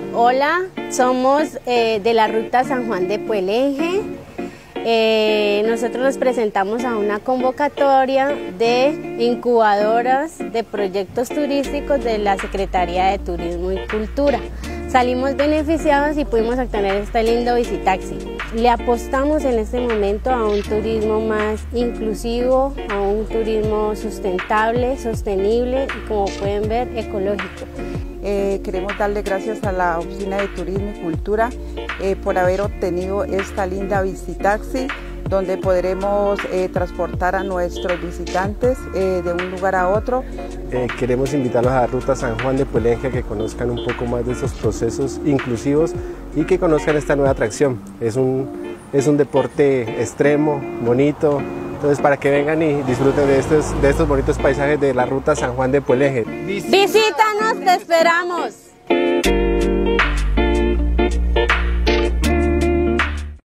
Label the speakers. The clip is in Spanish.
Speaker 1: Hola, somos de la Ruta San Juan de Puelenje. Nosotros nos presentamos a una convocatoria de incubadoras de proyectos turísticos de la Secretaría de Turismo y Cultura. Salimos beneficiados y pudimos obtener este lindo Visitaxi. Le apostamos en este momento a un turismo más inclusivo, a un turismo sustentable, sostenible y, como pueden ver, ecológico.
Speaker 2: Queremos darle gracias a la Oficina de Turismo y Cultura por haber obtenido esta linda Visitaxi, donde podremos transportar a nuestros visitantes de un lugar a otro.
Speaker 3: Queremos invitarlos a la Ruta San Juan de Puelenje a que conozcan un poco más de esos procesos inclusivos y que conozcan esta nueva atracción. Es un deporte extremo, bonito, entonces para que vengan y disfruten de estos bonitos paisajes de la Ruta San Juan de Puelenje.
Speaker 1: ¡Visítanos, te esperamos!